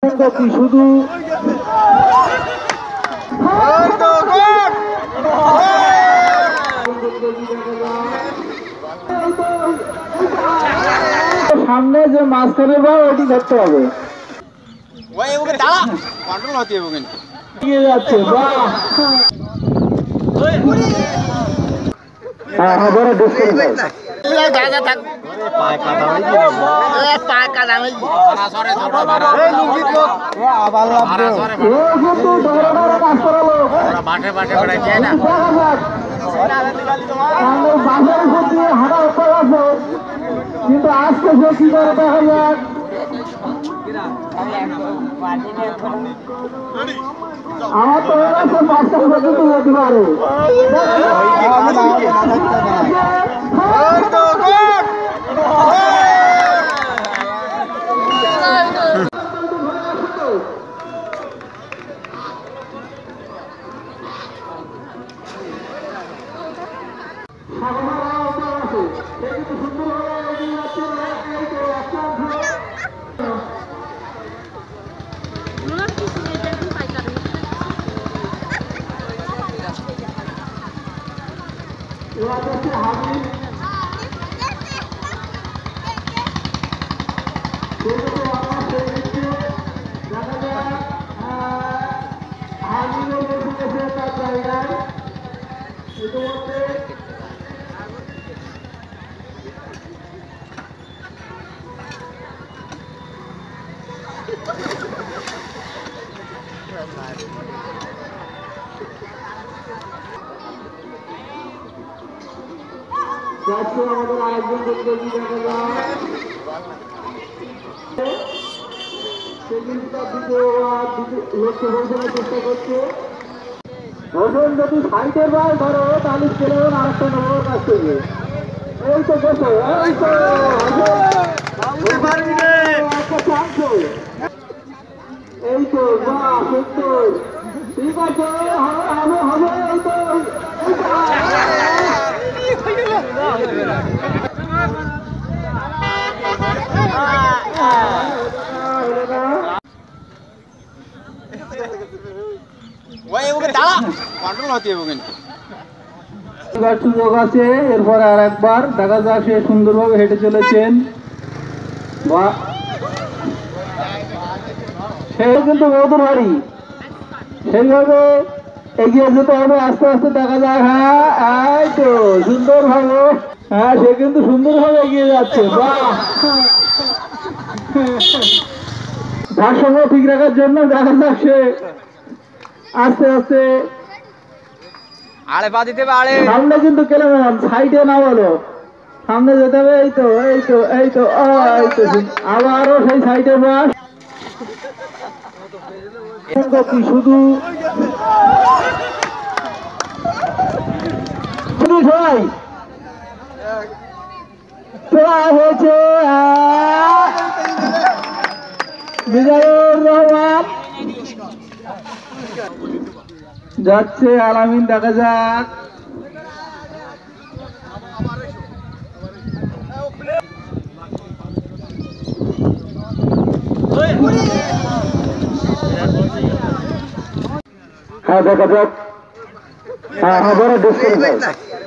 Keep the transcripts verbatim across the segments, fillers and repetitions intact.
কি শুধু সামনে যে মাঝখানে বা ওটি ধরতে হবে যাচ্ছে হ্যাঁ হ্যাঁ বড় ডিসকাউন্ট কিন্তু আজকে সে কি করে দেখা যাক আমার তো পাঁচটা পর্যন্ত যেতে পারে যাচ্ছে আমাদের আরেকজন প্রতিযোগী দেখা যায় সে কিন্তু তার দ্বিতীয় লক্ষ্যে পৌঁছানোর চেষ্টা করছে ওজন যদি সাইটের বার ধরো তাহলে চলে যাবেন আরেকটা নম্বর কাছ থেকে এই তো বসো এই তো এই তো বাহ সুন্দর ঠিক আছে হবে হবে এই তো সুযোগ আছে এরপরে আর একবার দেখা যাক সে সুন্দরভাবে হেঁটে চলেছেন বা সে কিন্তু মধুর বাড়ি সেইভাবে এগিয়ে যেতে হবে আস্তে আস্তে দেখা যায় হ্যাঁ এই তো সুন্দরভাবে হ্যাঁ সে কিন্তু সুন্দরভাবে এগিয়ে যাচ্ছে বাহ ভারসাম্য ঠিক রাখার জন্য দেখা যাক সে আস্তে আস্তে আড়ে পা দিতে হবে আড়ে সামনে কিন্তু কেলাম সাইডে না বলো সামনে যেতে হবে এই তো এই তো এই তো এই তো আবারও সেই সাইডে বাস কি শুধু শুধু সবাই তোলা হয়েছে বিজয়ুর রহমান যাচ্ছে আলামিন দেখা যাক হ্যাঁ দেখা যাক হ্যাঁ হ্যাঁ বড় ডিসকাউন্ট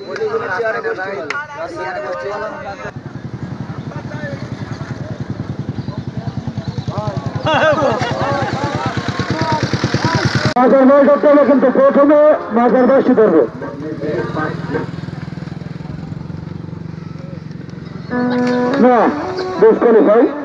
মাজার বয় করতে হবে কিন্তু প্রথমে মাজার বয়সী ধরবে না ডিসকাউন্ট ভাই